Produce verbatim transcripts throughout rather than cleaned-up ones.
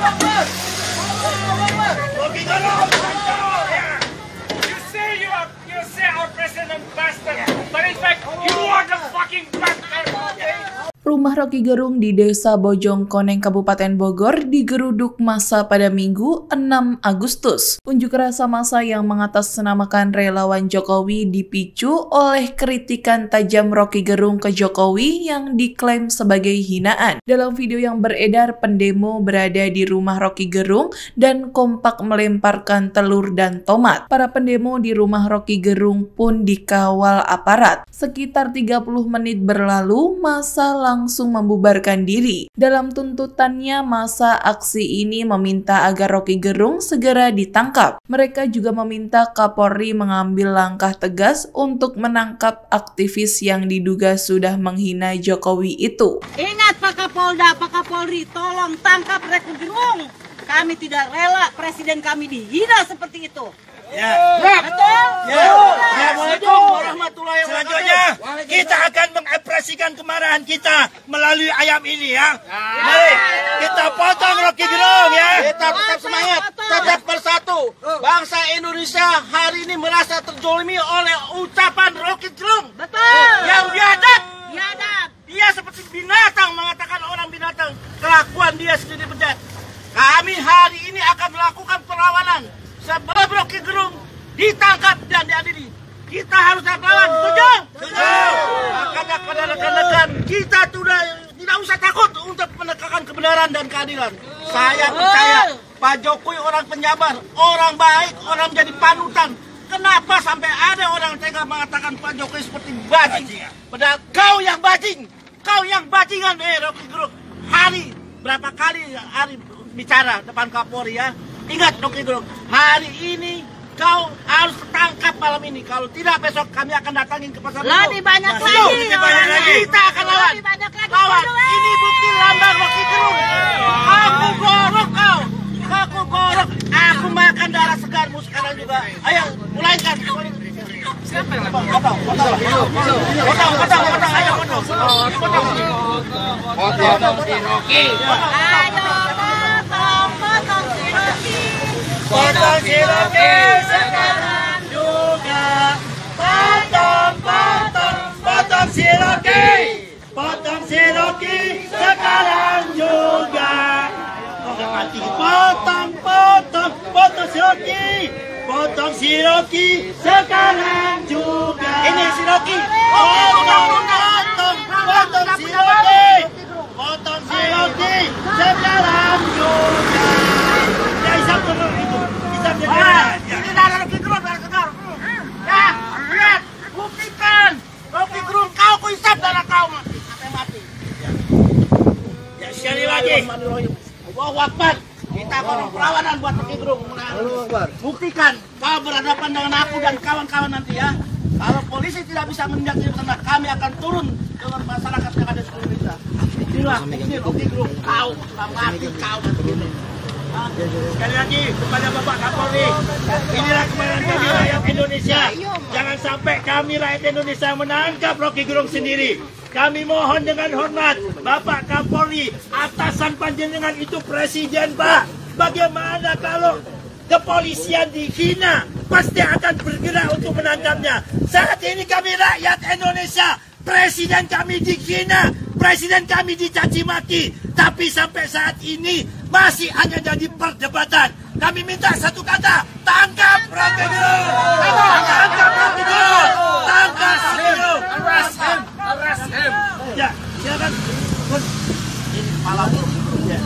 Rocky Gerung, you say you are, you say our president bastard, but in fact you are the fucking bastard. Rumah Rocky Gerung di Desa Bojongkoneng, Kabupaten Bogor digeruduk massa pada Minggu enam Agustus. Unjuk rasa massa yang mengatasnamakan relawan Jokowi dipicu oleh kritikan tajam Rocky Gerung ke Jokowi yang diklaim sebagai hinaan. Dalam video yang beredar, pendemo berada di rumah Rocky Gerung dan kompak melemparkan telur dan tomat. Para pendemo di rumah Rocky Gerung pun dikawal aparat. Sekitar tiga puluh menit berlalu, massa langsung membubarkan diri. Dalam tuntutannya, massa aksi ini meminta agar Rocky Gerung segera ditangkap. Mereka juga meminta Kapolri mengambil langkah tegas untuk menangkap aktivis yang diduga sudah menghina Jokowi itu. Ingat Pak Kapolda, Pak Kapolri, tolong tangkap Rocky Gerung. Kami tidak rela presiden kami dihina seperti itu. Ya. Betul? Ya. Assalamualaikum warahmatullahi wabarakatuh. Selanjutnya kita akan mengekspresikan kemarahan kita melalui ayam ini ya. Mari kita potong Rocky Gerung ya. Kita tetap semangat, tetap bersatu. Bangsa Indonesia hari ini merasa terzolimi oleh ucapan Rocky Gerung. Betul. Yang biadab. Biadab. Dia seperti binatang mengatakan orang binatang. Kelakuan dia sendiri bejat. Kami hari ini akan melakukan perlawanan sebelum Rocky Gerung ditangkap dan diadili. Kita harus melawan. Setuju? Setuju. Makanya kepada rekan-rekan kita tidak tidak usah takut untuk menegakkan kebenaran dan keadilan. Saya percaya Pak Jokowi orang penyabar, orang baik, orang menjadi panutan. Kenapa sampai ada orang tega mengatakan Pak Jokowi seperti bajing? Padahal kau yang bajing, kau yang bajingan, eh Rocky Gerung. Hari berapa kali hari bicara depan Kapolri ya? Ingat Rocky Gerung, hari ini kau harus tangkap malam ini. Kalau tidak besok kami akan datangin ke pasar. Lebih banyak Masuk. lagi. Lebih banyak lagi. Kita akan lawan. Lebih banyak lagi. Lawan. Ini bukti lambang Rocky Gerung. Aku gorok kau. Aku gorok. Aku makan darah segarmu sekarang juga. Ayo, mulaikan. Siapa yang potong? Potong, potong. Potong, potong, potong. Ayo, potong. Potong. Potong si Rocky. Ayo, potong, potong si Rocky. Potong si Rocky sekarang juga. Potong, potong, potong si Rocky. Potong si Rocky sekarang juga. Potong, potong, potong si Rocky. Potong si Rocky sekarang juga. Ini si Rocky. Potong, potong, potong si Rocky. Potong si Rocky sekarang juga. Ya, isap dulu itu. Isap dulu. Ini darah Rocky Gerung, darah segar. Ya, lihat, buktikan. Rocky Gerung, kau kuisap darah kau mati. Sampai mati. Ya, sekali lagi. Allahu Akbar. Kita akan perlawanan buat Rocky Gerung. Buktikan kau berhadapan dengan aku dan kawan-kawan nanti ya. Kalau polisi tidak bisa menindak di sana, kami akan turun ke masyarakat yang ada di seluruh Indonesia. Inilah ini Rocky Gerung. Kau sudah mati, kau mati. Sekali lagi kepada Bapak Kapolri, inilah kemarahan kami rakyat Indonesia. Jangan sampai kami rakyat Indonesia menangkap Rocky Gerung sendiri. Kami mohon dengan hormat, Bapak Kapolri, atasan panjenengan itu presiden, Pak. Bagaimana kalau kepolisian dihina, pasti akan bergerak untuk menangkapnya. Saat ini kami rakyat Indonesia, presiden kami dihina, presiden kami dicaci maki, tapi sampai saat ini masih hanya jadi perdebatan. Kami minta satu kata, tangkap Rocky Gerung, tangkap Rocky Gerung, tangkap Rocky Gerung, arrest him, arrest him. Ya, silakan. Ini kepala ya.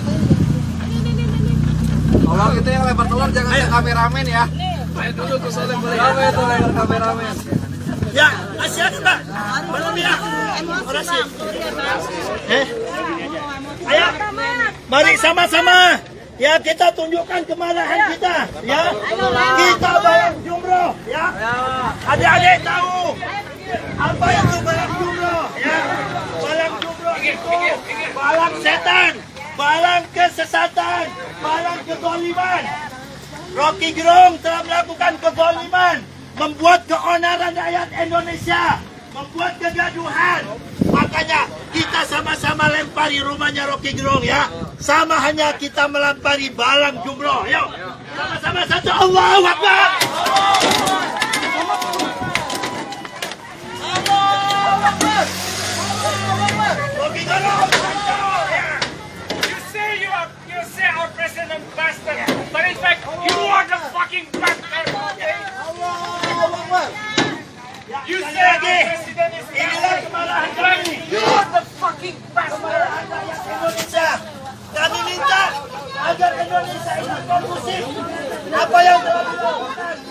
Tolong itu yang lempar telur jangan yang kameramen ya. Ayo duduk ke sana boleh. Apa itu lempar kameramen? Ya, silakan Pak. Belum ya. Orasi. Eh. Ayo. Mari sama-sama. Ya, kita tunjukkan kemarahan kita, ya. Kita bayang jumroh, ya. Adik-adik tahu apa itu bayang jumroh, ya. Bayang jumroh itu balang setan, balang kesesatan, balang kezaliman. Rocky Gerung telah melakukan kezaliman, membuat keonaran rakyat Indonesia, membuat kegaduhan. Makanya kita sama-sama lempari rumahnya Rocky Gerung ya. Sama hanya kita melempari balang jumroh. Yuk, sama-sama satu Allahu Akbar.